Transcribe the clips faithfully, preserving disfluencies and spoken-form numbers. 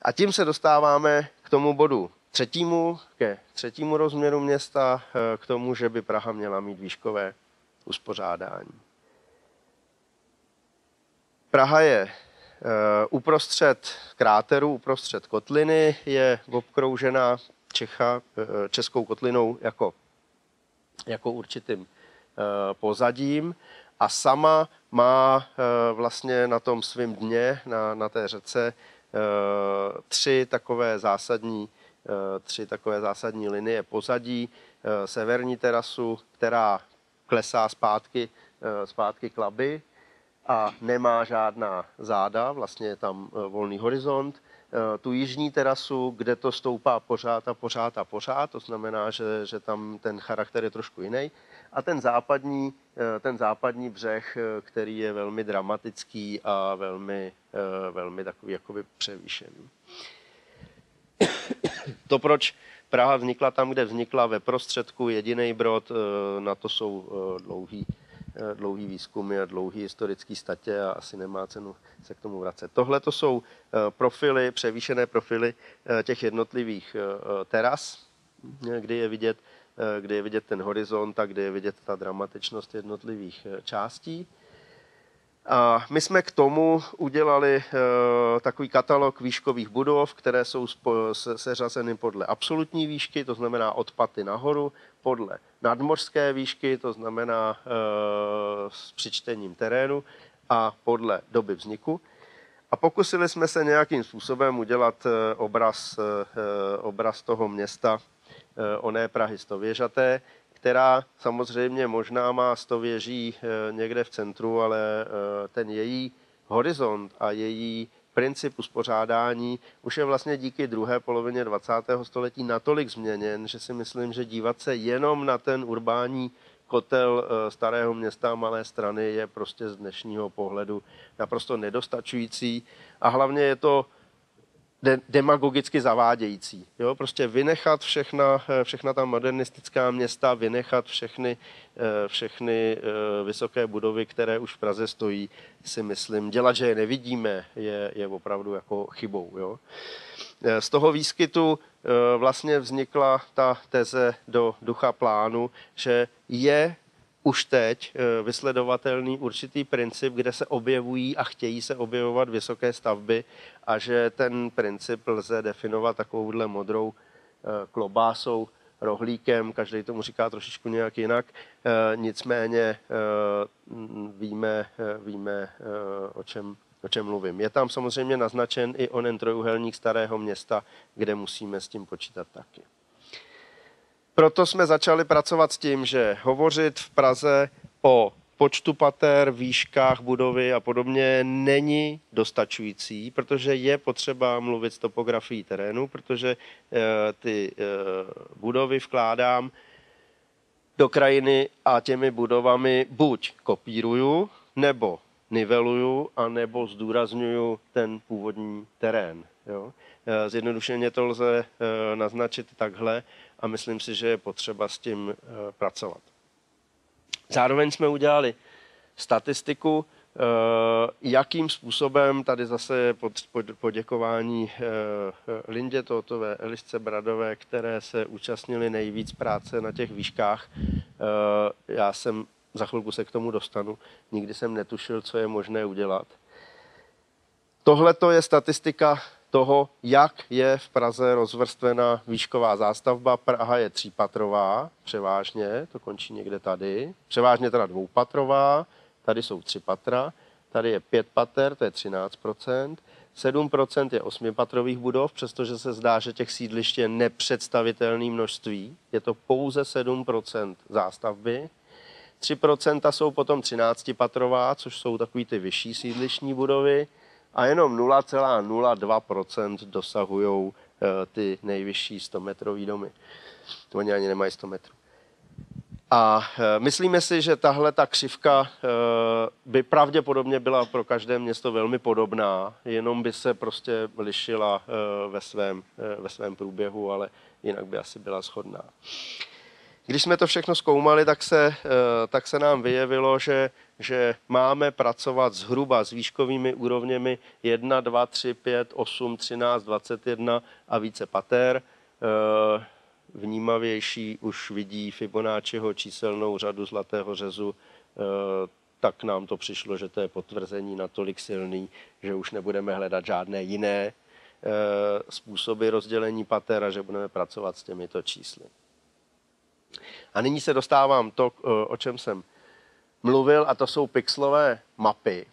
A tím se dostáváme k tomu bodu třetímu, ke třetímu rozměru města, k tomu, že by Praha měla mít výškové uspořádání. Praha je uprostřed kráteru, uprostřed kotliny, je obkroužena Čecha, Českou kotlinou jako, jako určitým pozadím a sama má vlastně na tom svém dně, na, na té řece, tři takové zásadní, tři takové zásadní linie pozadí. Severní terasu, která klesá zpátky, zpátky k Labi a nemá žádná záda, vlastně je tam volný horizont. Tu jižní terasu, kde to stoupá pořád a pořád a pořád, to znamená, že, že tam ten charakter je trošku jiný. A ten západní, ten západní břeh, který je velmi dramatický a velmi, velmi takový jakoby převýšený. To, proč Praha vznikla tam, kde vznikla, ve prostředku jediný brod, na to jsou dlouhý, dlouhý výzkumy a dlouhý historický statě a asi nemá cenu se k tomu vracet. Tohle to jsou profily, převýšené profily těch jednotlivých teras, kdy je vidět, kdy je vidět ten horizont a kdy je vidět ta dramatičnost jednotlivých částí. A my jsme k tomu udělali takový katalog výškových budov, které jsou seřazeny podle absolutní výšky, to znamená od paty nahoru, podle nadmořské výšky, to znamená s přičtením terénu, a podle doby vzniku. A pokusili jsme se nějakým způsobem udělat obraz, obraz toho města, oné Prahy stověžaté, která samozřejmě možná má sto věží někde v centru, ale ten její horizont a její princip uspořádání už je vlastně díky druhé polovině dvacátého století natolik změněn, že si myslím, že dívat se jenom na ten urbání kotel starého města a Malé Strany je prostě z dnešního pohledu naprosto nedostačující a hlavně je to demagogicky zavádějící. Jo? Prostě vynechat všechna, všechna ta modernistická města, vynechat všechny, všechny vysoké budovy, které už v Praze stojí, si myslím, dělat, že je nevidíme, je, je opravdu jako chybou. Jo? Z toho výskytu vlastně vznikla ta teze do ducha plánu, že je už teď vysledovatelný určitý princip, kde se objevují a chtějí se objevovat vysoké stavby a že ten princip lze definovat takovouhle modrou klobásou, rohlíkem, každý tomu říká trošičku nějak jinak, nicméně víme, víme o čem, o čem mluvím. Je tam samozřejmě naznačen i onen trojúhelník starého města, kde musíme s tím počítat taky. Proto jsme začali pracovat s tím, že hovořit v Praze o počtu pater, výškách budovy a podobně není dostačující, protože je potřeba mluvit s topografií terénu, protože ty budovy vkládám do krajiny a těmi budovami buď kopíruju, nebo niveluju, anebo zdůrazňuju ten původní terén. Jo? Zjednodušeně to lze naznačit takhle a myslím si, že je potřeba s tím pracovat. Zároveň jsme udělali statistiku, jakým způsobem, tady zase poděkování Lindě Tótové, Elišce Bradové, které se účastnili nejvíc práce na těch výškách. Já jsem, za chvilku se k tomu dostanu, nikdy jsem netušil, co je možné udělat. Tohle je statistika toho, jak je v Praze rozvrstvena výšková zástavba. Praha je třípatrová, převážně, to končí někde tady, převážně teda dvoupatrová, tady jsou tři patra, tady je pět pater, to je třináct procent, sedm procent je osmipatrových budov, přestože se zdá, že těch sídlišť je nepředstavitelné množství, je to pouze sedm procent zástavby, tři procenta jsou potom třináctipatrová, což jsou takový ty vyšší sídlištní budovy, a jenom nula celá nula dva procenta dosahují ty nejvyšší stometrový domy. Oni ani nemají sto metrů. A myslíme si, že tahle ta křivka by pravděpodobně byla pro každé město velmi podobná, jenom by se prostě lišila ve svém, ve svém průběhu, ale jinak by asi byla shodná. Když jsme to všechno zkoumali, tak se, tak se nám vyjevilo, že, že máme pracovat zhruba s výškovými úrovněmi jedna, dva, tři, pět, osm, třináct, dvacet jedna a více pater. Vnímavější už vidí Fibonacciho číselnou řadu zlatého řezu, tak nám to přišlo, že to je potvrzení natolik silný, že už nebudeme hledat žádné jiné způsoby rozdělení pater a že budeme pracovat s těmito čísly. A nyní se dostávám to, o čem jsem mluvil, a to jsou pixelové mapy.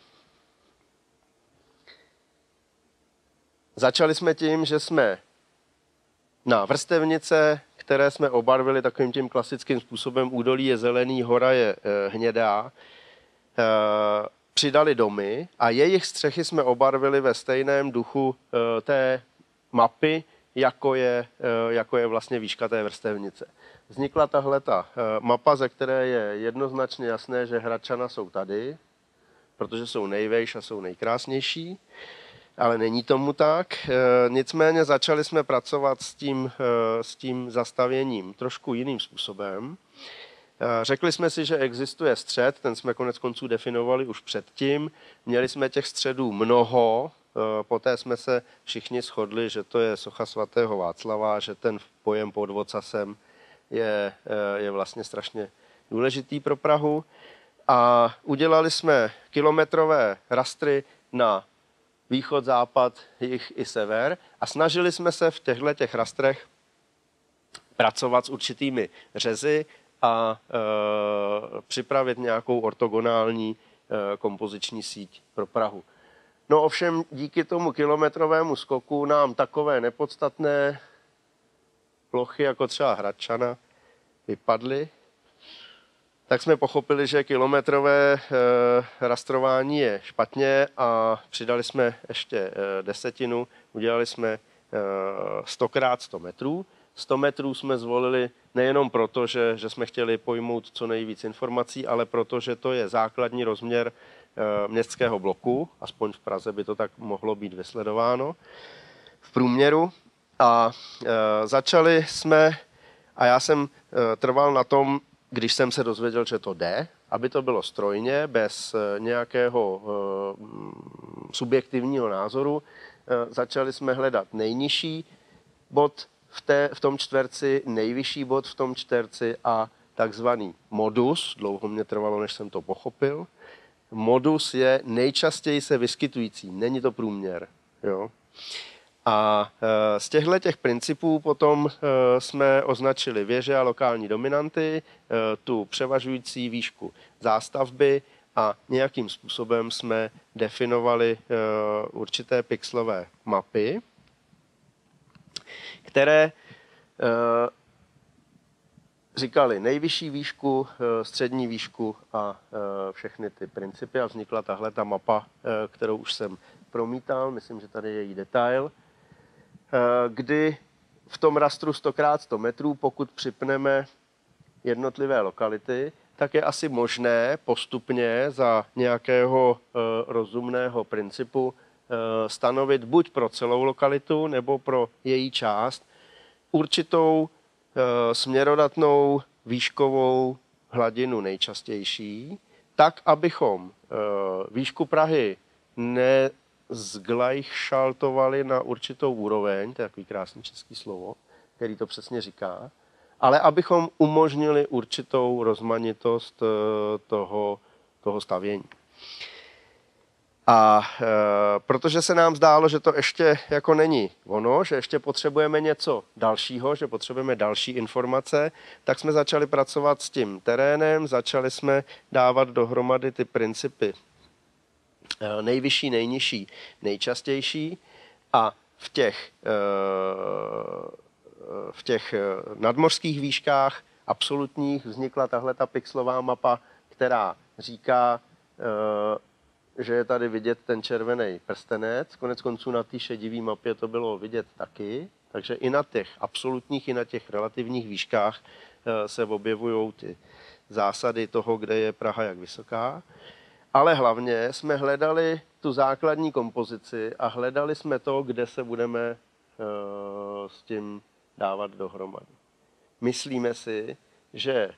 Začali jsme tím, že jsme na vrstevnice, které jsme obarvili takovým tím klasickým způsobem, údolí je zelený, hora je hnědá, přidali domy a jejich střechy jsme obarvili ve stejném duchu té mapy, jako je, jako je vlastně výška té vrstevnice. Vznikla tahle ta mapa, ze které je jednoznačně jasné, že Hradčana jsou tady, protože jsou nejvejš a jsou nejkrásnější, ale není tomu tak. Nicméně začali jsme pracovat s tím, s tím zastavěním trošku jiným způsobem. Řekli jsme si, že existuje střed, ten jsme konec konců definovali už předtím. Měli jsme těch středů mnoho, poté jsme se všichni shodli, že to je socha svatého Václava, že ten pojem pod vocasem je, je vlastně strašně důležitý pro Prahu. A udělali jsme kilometrové rastry na východ, západ, jih i sever a snažili jsme se v těchto těch rastrech pracovat s určitými řezy a e, připravit nějakou ortogonální e, kompoziční síť pro Prahu. No ovšem díky tomu kilometrovému skoku nám takové nepodstatné plochy, jako třeba Hradčana, vypadly. Tak jsme pochopili, že kilometrové e, rastrování je špatně a přidali jsme ještě e, desetinu, udělali jsme e, sto krát sto metrů. sto metrů jsme zvolili nejenom proto, že, že jsme chtěli pojmout co nejvíc informací, ale proto, že to je základní rozměr e, městského bloku, aspoň v Praze by to tak mohlo být vysledováno v průměru. A e, začali jsme, a já jsem e, trval na tom, když jsem se dozvěděl, že to jde, aby to bylo strojně, bez nějakého e, subjektivního názoru, e, začali jsme hledat nejnižší bod v, té, v tom čtverci, nejvyšší bod v tom čtverci a takzvaný modus. Dlouho mě trvalo, než jsem to pochopil. Modus je nejčastěji se vyskytující, není to průměr. Jo? A z těchto těch principů potom jsme označili věže a lokální dominanty, tu převažující výšku zástavby a nějakým způsobem jsme definovali určité pixelové mapy, které říkali nejvyšší výšku, střední výšku a všechny ty principy a vznikla tahle ta mapa, kterou už jsem promítal, myslím, že tady je její detail, kdy v tom rastru sto krát sto metrů, pokud připneme jednotlivé lokality, tak je asi možné postupně za nějakého rozumného principu stanovit buď pro celou lokalitu nebo pro její část určitou směrodatnou výškovou hladinu nejčastější, tak, abychom výšku Prahy ne zglajšaltovali na určitou úroveň, to je takový krásný český slovo, který to přesně říká, ale abychom umožnili určitou rozmanitost toho, toho stavění. A e, protože se nám zdálo, že to ještě jako není ono, že ještě potřebujeme něco dalšího, že potřebujeme další informace, tak jsme začali pracovat s tím terénem, začali jsme dávat dohromady ty principy e, nejvyšší, nejnižší, nejčastější a v těch, e, v těch nadmořských výškách absolutních vznikla tahle ta pixelová mapa, která říká, e, že je tady vidět ten červený prstenec. Konec konců na té šedivé mapě to bylo vidět taky. Takže i na těch absolutních, i na těch relativních výškách se objevují ty zásady toho, kde je Praha jak vysoká. Ale hlavně jsme hledali tu základní kompozici a hledali jsme to, kde se budeme s tím dávat dohromady. Myslíme si, že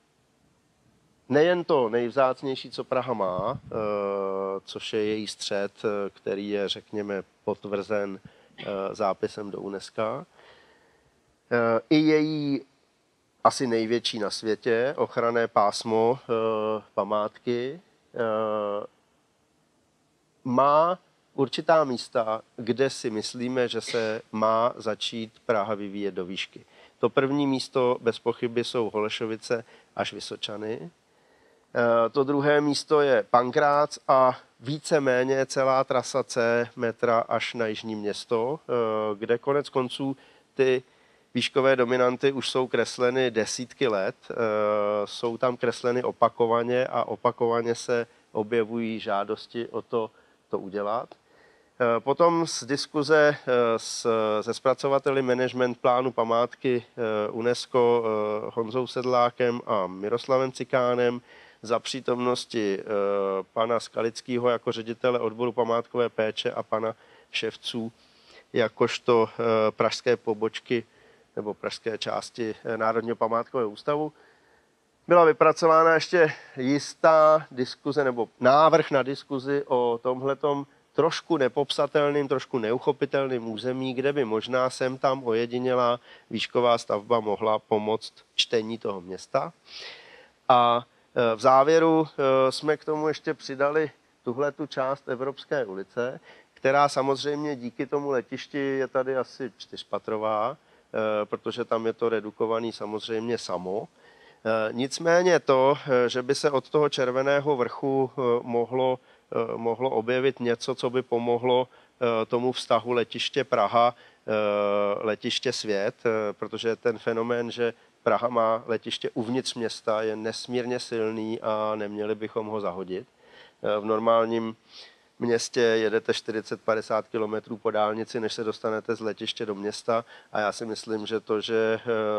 nejen to nejvzácnější, co Praha má, což je její střed, který je, řekněme, potvrzen zápisem do UNESCO, i její asi největší na světě ochranné pásmo památky má určitá místa, kde si myslíme, že se má začít Praha vyvíjet do výšky. To první místo bez pochyby jsou Holešovice až Vysočany. To druhé místo je Pankrác a víceméně celá trasa C metra až na Jižní Město, kde konec konců ty výškové dominanty už jsou kresleny desítky let. Jsou tam kresleny opakovaně a opakovaně se objevují žádosti o to, to udělat. Potom z diskuze s, se zpracovateli management plánu památky UNESCO Honzou Sedlákem a Miroslavem Cikánem za přítomnosti pana Skalického jako ředitele odboru památkové péče a pana Ševců jakožto pražské pobočky nebo pražské části Národního památkového ústavu. Byla vypracována ještě jistá diskuze nebo návrh na diskuzi o tomhletom trošku nepopsatelným, trošku neuchopitelným území, kde by možná sem tam ojedinělá výšková stavba mohla pomoct čtení toho města. A v závěru jsme k tomu ještě přidali tuhletu část Evropské ulice, která samozřejmě díky tomu letišti je tady asi čtyřpatrová, protože tam je to redukovaný samozřejmě samo. Nicméně to, že by se od toho Červeného vrchu mohlo, mohlo objevit něco, co by pomohlo tomu vztahu letiště Praha, letiště Svět, protože ten fenomén, že Praha má letiště uvnitř města, je nesmírně silný a neměli bychom ho zahodit. V normálním městě jedete čtyřicet padesát kilometrů po dálnici, než se dostanete z letiště do města a já si myslím, že to, že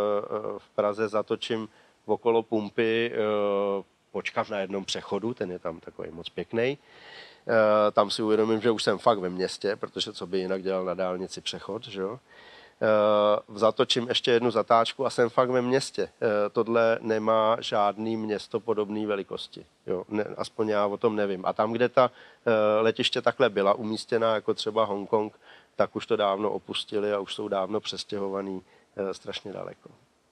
v Praze zatočím okolo pumpy, počkám na jednom přechodu, ten je tam takový moc pěkný. Tam si uvědomím, že už jsem fakt ve městě, protože co by jinak dělal na dálnici přechod, že jo? Zatočím ještě jednu zatáčku a jsem fakt ve městě. Tohle nemá žádný město podobné velikosti. Jo? Ne, aspoň já o tom nevím. A tam, kde ta letiště takhle byla umístěná, jako třeba Hongkong, tak už to dávno opustili a už jsou dávno přestěhovaný strašně daleko.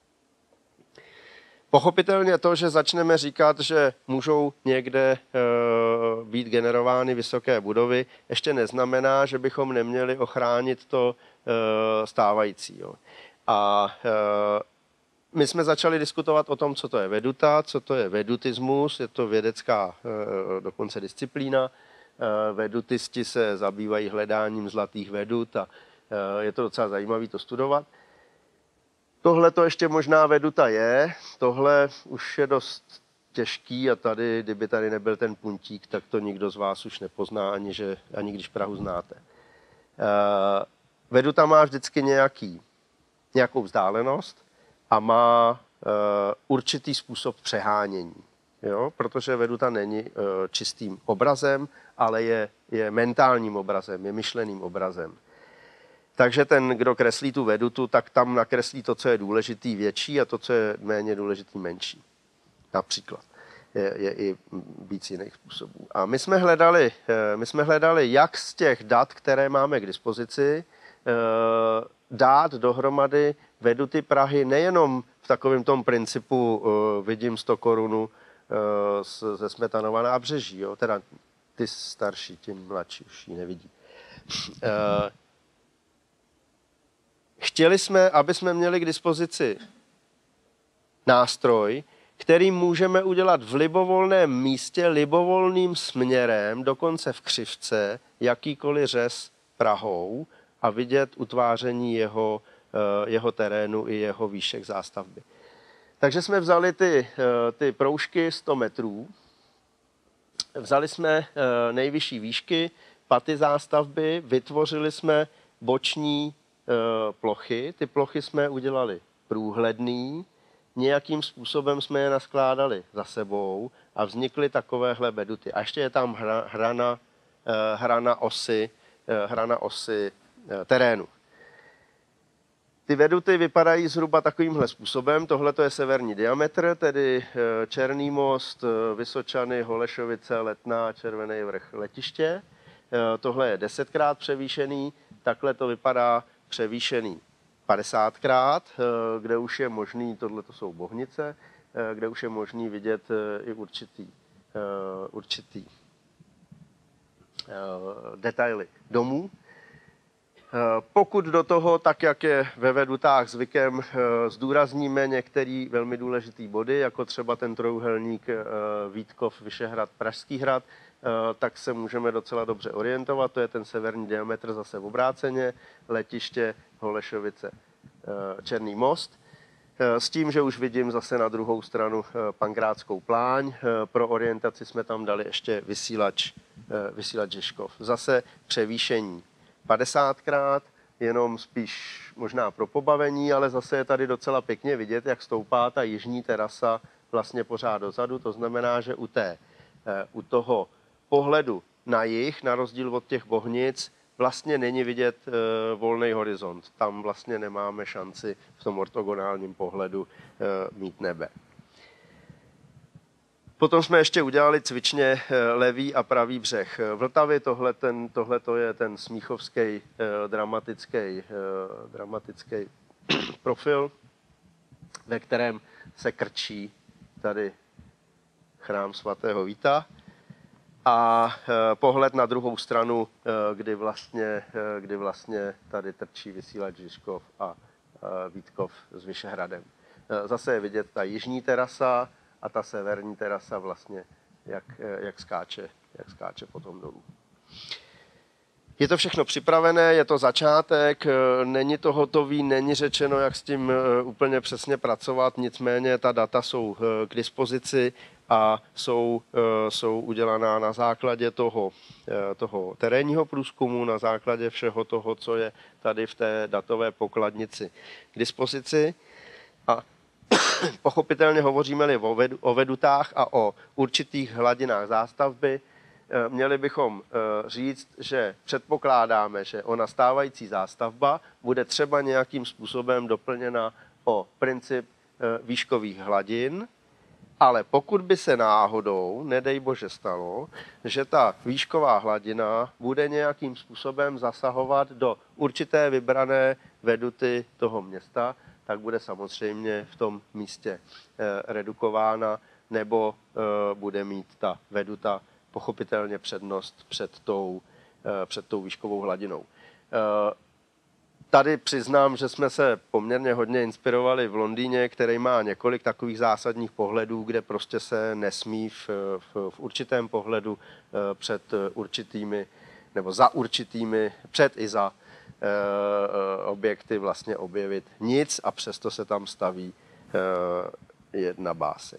Pochopitelně to, že začneme říkat, že můžou někde být generovány vysoké budovy, ještě neznamená, že bychom neměli ochránit to stávající. Jo. A my jsme začali diskutovat o tom, co to je veduta, co to je vedutismus, je to vědecká dokonce disciplína. Vedutisti se zabývají hledáním zlatých vedut a je to docela zajímavé to studovat. Tohle to ještě možná veduta je, tohle už je dost těžký a tady, kdyby tady nebyl ten puntík, tak to nikdo z vás už nepozná, ani, že, ani když Prahu znáte. Veduta má vždycky nějaký, nějakou vzdálenost a má určitý způsob přehánění, jo? Protože veduta není čistým obrazem, ale je, je mentálním obrazem, je myšleným obrazem. Takže ten, kdo kreslí tu vedutu, tak tam nakreslí to, co je důležitý, větší a to, co je méně důležitý, menší. Například. Je, je i víc jiných způsobů. A my jsme hledali, my jsme hledali, jak z těch dat, které máme k dispozici, dát dohromady veduty Prahy nejenom v takovém tom principu vidím sto korun ze Smetanova Nábřeží, jo? Teda ty starší, ti mladší už ji nevidí. Chtěli jsme, aby jsme měli k dispozici nástroj, který můžeme udělat v libovolném místě, libovolným směrem, dokonce v křivce, jakýkoliv řez Prahou a vidět utváření jeho, jeho terénu i jeho výšek zástavby. Takže jsme vzali ty, ty proužky sto metrů, vzali jsme nejvyšší výšky, paty zástavby, vytvořili jsme boční plochy. Ty plochy jsme udělali průhledný, nějakým způsobem jsme je naskládali za sebou a vznikly takovéhle veduty. A ještě je tam hra, hrana, hrana osy, hrana osy terénu. Ty veduty vypadají zhruba takovýmhle způsobem. Tohle je severní diametr, tedy Černý most, Vysočany, Holešovice, Letná, Červený Vrch, letiště. Tohle je desetkrát převýšený, takhle to vypadá převýšený padesátkrát, kde už je možný, tohle to jsou Bohnice, kde už je možný vidět i určitý, určitý detaily domů. Pokud do toho, tak jak je ve vedutách zvykem, zdůrazníme některé velmi důležité body, jako třeba ten trojúhelník Vítkov, Vyšehrad, Pražský hrad, tak se můžeme docela dobře orientovat. To je ten severní diametr zase v obráceně, letiště Holešovice, Černý most. S tím, že už vidím zase na druhou stranu Pankrátskou pláň. Pro orientaci jsme tam dali ještě vysílač, vysílač Žižkov. Zase převýšení padesátkrát, jenom spíš možná pro pobavení, ale zase je tady docela pěkně vidět, jak stoupá ta jižní terasa vlastně pořád dozadu. To znamená, že u, té, u toho pohledu na jih, na rozdíl od těch Bohnic, vlastně není vidět volný horizont. Tam vlastně nemáme šanci v tom ortogonálním pohledu mít nebe. Potom jsme ještě udělali cvičně levý a pravý břeh Vltavy. Tohle, ten, tohle to je ten smíchovský dramatický, dramatický profil, ve kterém se krčí tady chrám svatého Víta. A pohled na druhou stranu, kdy vlastně, kdy vlastně tady trčí vysílač Žižkov a Vítkov s Vyšehradem. Zase je vidět ta jižní terasa a ta severní terasa vlastně, jak, jak, skáče, jak skáče potom dolů. Je to všechno připravené, je to začátek, není to hotový, není řečeno, jak s tím úplně přesně pracovat, nicméně ta data jsou k dispozici a jsou, jsou udělaná na základě toho, toho terénního průzkumu, na základě všeho toho, co je tady v té datové pokladnici k dispozici. A pochopitelně hovoříme-li o vedutách a o určitých hladinách zástavby, měli bychom říct, že předpokládáme, že ona stávající zástavba bude třeba nějakým způsobem doplněna o princip výškových hladin, ale pokud by se náhodou, nedej bože stalo, že ta výšková hladina bude nějakým způsobem zasahovat do určité vybrané veduty toho města, tak bude samozřejmě v tom místě redukována nebo bude mít ta veduta pochopitelně přednost před tou, před tou výškovou hladinou. Tady přiznám, že jsme se poměrně hodně inspirovali v Londýně, který má několik takových zásadních pohledů, kde prostě se nesmí v, v, v určitém pohledu před určitými, nebo za určitými, před i za objekty vlastně objevit nic a přesto se tam staví jedna báseň.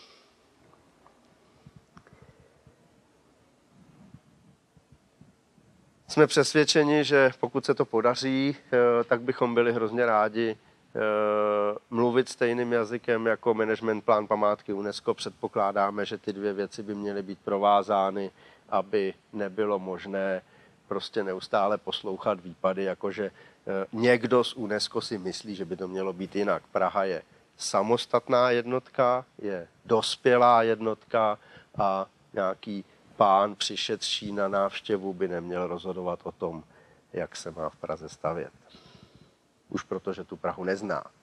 Jsme přesvědčeni, že pokud se to podaří, tak bychom byli hrozně rádi mluvit stejným jazykem jako management plán památky UNESCO. Předpokládáme, že ty dvě věci by měly být provázány, aby nebylo možné prostě neustále poslouchat výpady, jakože někdo z UNESCO si myslí, že by to mělo být jinak. Praha je samostatná jednotka, je dospělá jednotka a nějaký pán přišedší na návštěvu by neměl rozhodovat o tom, jak se má v Praze stavět. Už protože tu Prahu nezná.